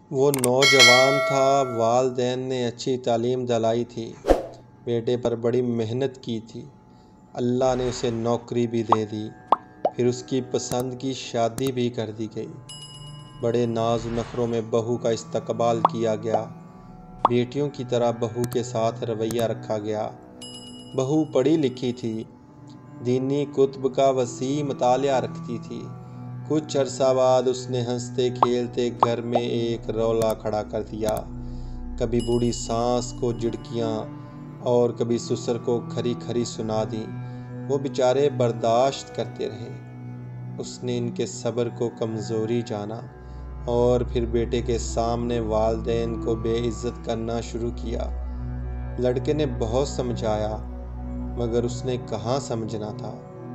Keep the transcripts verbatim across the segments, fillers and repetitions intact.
وہ نوجوان تھا، والدین نے اچھی تعلیم دلائی تھی، بیٹے پر بڑی محنت کی تھی، اللہ نے اسے نوکری بھی دے دی، پھر اس کی پسند کی شادی بھی کر دی گئی۔ بڑے ناز و نخروں میں بہو کا استقبال کیا گیا، بیٹیوں کی طرح بہو کے ساتھ رویہ رکھا گیا۔ بہو پڑھی لکھی تھی، دینی کتب کا وسیع مطالعہ رکھتی تھی۔ کچھ عرصہ بعد اس نے ہنستے کھیلتے گھر میں ایک رولا کھڑا کر دیا۔ کبھی بوڑھی ساس کو جھڑکیاں اور کبھی سسر کو کھری کھری سنا دی۔ وہ بیچارے برداشت کرتے رہے۔ اس نے ان کے صبر کو کمزوری جانا اور پھر بیٹے کے سامنے والدین کو بے عزت کرنا شروع کیا۔ لڑکے نے بہت سمجھایا مگر اس نے کہاں سمجھنا تھا۔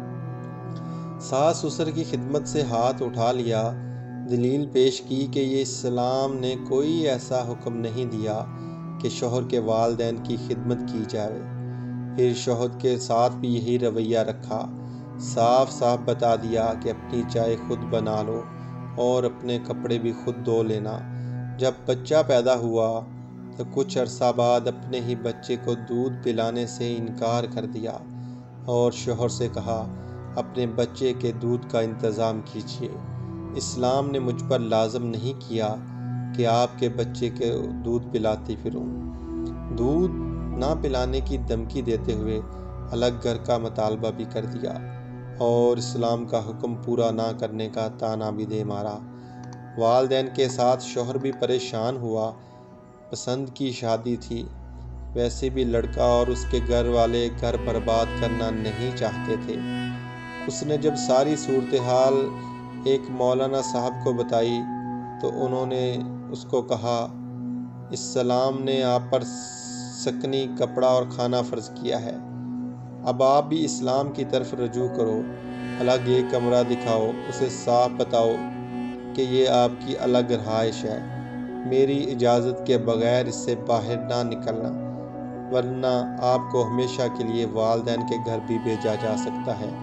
ساس سسر کی خدمت سے ہاتھ اٹھا لیا، دلیل پیش کی کہ یہ اسلام نے کوئی ایسا حکم نہیں دیا کہ شوہر کے والدین کی خدمت کی جائے۔ پھر شوہر کے ساتھ بھی یہی رویہ رکھا، صاف صاف بتا دیا کہ اپنی چائے خود بنا لو اور اپنے کپڑے بھی خود دھو لینا۔ جب بچہ پیدا ہوا تو کچھ عرصہ بعد اپنے ہی بچے کو دودھ پلانے سے انکار کر دیا اور شوہر سے کہا اپنے بچے کے دودھ کا انتظام کیجیے۔ اسلام نے مجھ پر لازم نہیں کیا کہ آپ کے بچے کے دودھ پلاتی پھروں۔ دودھ نہ پلانے کی دھمکی دیتے ہوئے الگ گھر کا مطالبہ بھی کر دیا اور اسلام کا حکم پورا نہ کرنے کا طعنہ بھی دے مارا۔ والدین کے ساتھ شوہر بھی پریشان ہوا۔ پسند کی شادی تھی، ویسے بھی لڑکا اور اس کے گھر والے گھر برباد کرنا نہیں چاہتے تھے۔ اس نے جب ساری صورتحال ایک مولانا صاحب کو بتائی تو انہوں نے اس کو کہا اسلام نے آپ پر سکنی، کپڑا اور کھانا فرض کیا ہے، اب آپ بھی اسلام کی طرف رجوع کرو، الگ ایک کمرہ دکھاؤ، اسے صاف بتاؤ کہ یہ آپ کی الگ رہائش ہے، میری اجازت کے بغیر اس سے باہر نہ نکلنا، ورنہ آپ کو ہمیشہ کے لیے والدین کے گھر بھی بھیجا جا سکتا ہے۔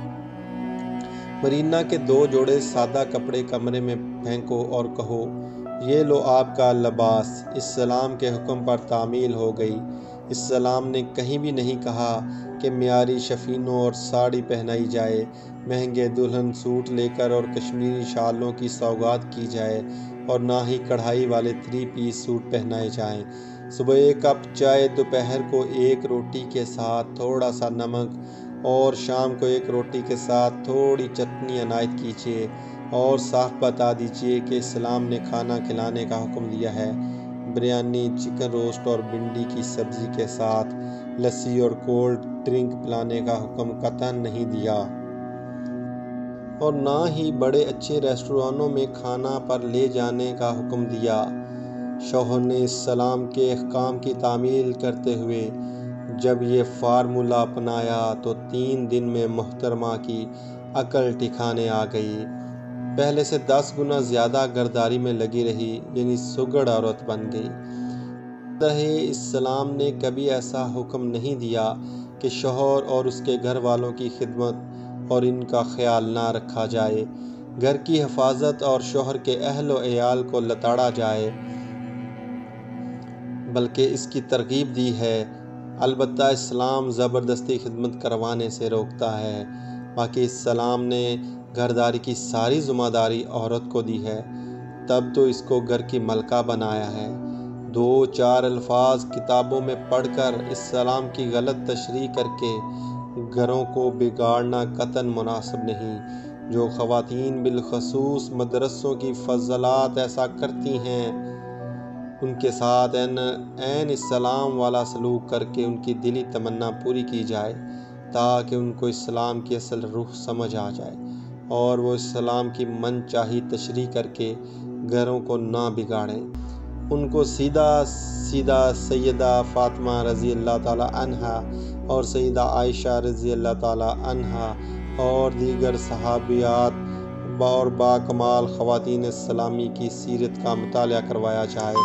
مرینا کے دو جوڑے سادہ کپڑے کمرے میں پھینکو اور کہو یہ لو آپ کا لباس، اسلام کے حکم پر تعمیل ہو گئی۔ اسلام نے کہیں بھی نہیں کہا کہ معیاری شفینوں اور ساڑی پہنائی جائے، مہنگے دلہن سوٹ لے کر اور کشمیری شالوں کی سوغات کی جائے، اور نہ ہی کڑھائی والے تھری پیس سوٹ پہنائے جائیں۔ صبح ایک کپ چائے، دوپہر کو ایک روٹی کے ساتھ تھوڑا سا نمک اور شام کو ایک روٹی کے ساتھ تھوڑی چٹنی عنایت کیجیے، اور صاف بتا دیجیے کہ اسلام نے کھانا کھلانے کا حکم دیا ہے، بریانی، چکن روسٹ اور بھنڈی کی سبزی کے ساتھ لسی اور کولڈ ڈرنک پلانے کا حکم قطعاً نہیں دیا، اور نہ ہی بڑے اچھے ریسٹورانوں میں کھانا پر لے جانے کا حکم دیا۔ شوہر نے اسلام کے احکام کی تعمیل کرتے ہوئے جب یہ فارمولہ اپنایا تو تین دن میں محترمہ کی عقل ٹھکانے آ گئی، پہلے سے دس گنا زیادہ گرداری میں لگی رہی، یعنی سگڑ عورت بن گئی۔ رہے اسلام نے کبھی ایسا حکم نہیں دیا کہ شوہر اور اس کے گھر والوں کی خدمت اور ان کا خیال نہ رکھا جائے، گھر کی حفاظت اور شوہر کے اہل و عیال کو لتاڑا جائے، بلکہ اس کی ترغیب دی ہے۔ البتہ اسلام زبردستی خدمت کروانے سے روکتا ہے، باقی اسلام نے گھرداری کی ساری ذمہ داری عورت کو دی ہے، تب تو اس کو گھر کی ملکہ بنایا ہے۔ دو چار الفاظ کتابوں میں پڑھ کر اسلام کی غلط تشریح کر کے گھروں کو بگاڑنا قطعاً مناسب نہیں۔ جو خواتین بالخصوص مدرسوں کی فضلات ایسا کرتی ہیں، ان کے ساتھ عین اسلام والا سلوک کر کے ان کی دلی تمنا پوری کی جائے، تاکہ ان کو اسلام کی اصل روح سمجھ آ جائے اور وہ اسلام کی من چاہی تشریح کر کے گھروں کو نہ بگاڑیں۔ ان کو سیدھا سیدھا سیدہ فاطمہ رضی اللہ تعالی عنہا اور سیدہ عائشہ رضی اللہ تعالی عنہا اور دیگر صحابیات اور با کمال خواتین اسلامی کی سیرت کا مطالعہ کروایا جائے۔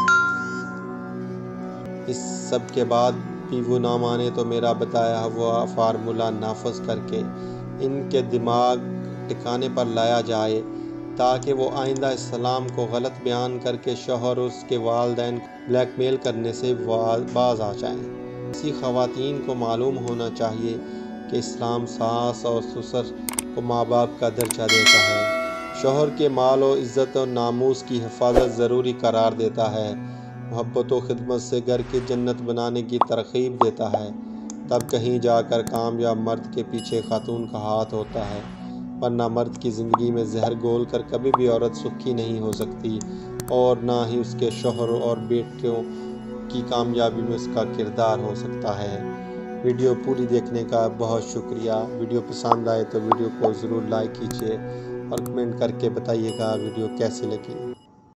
اس سب کے بعد بھی وہ نہ مانے تو میرا بتایا ہوا فارمولہ نافذ کر کے ان کے دماغ ٹھکانے پر لایا جائے۔ تاکہ وہ آئندہ اسلام کو غلط بیان کر کے شوہر اور اس کے والدین کو بلیک میل کرنے سے باز آ جائیں۔ ایسی خواتین کو معلوم ہونا چاہیے کہ اسلام ساس اور سسر کو ماں باپ کا درجہ دیتا ہے، شوہر کے مال و عزت و ناموس کی حفاظت ضروری قرار دیتا ہے، محبت و خدمت سے گھر کی جنت بنانے کی ترغیب دیتا ہے، تب کہیں جا کر کامیاب مرد کے پیچھے خاتون کا ہاتھ ہوتا ہے، ورنہ مرد کی زندگی میں زہر گھول کر کبھی بھی عورت سکھی نہیں ہو سکتی، اور نہ ہی اس کے شوہر اور بیٹوں کی کامیابی میں اس کا کردار ہو سکتا ہے۔ ویڈیو پوری دیکھنے کا بہت شکریہ۔ ویڈیو پسند آئے تو ویڈیو کو ضرور لائک کیجیے اور کمنٹ کر کے بتائیے گا ویڈیو کیسی لگی۔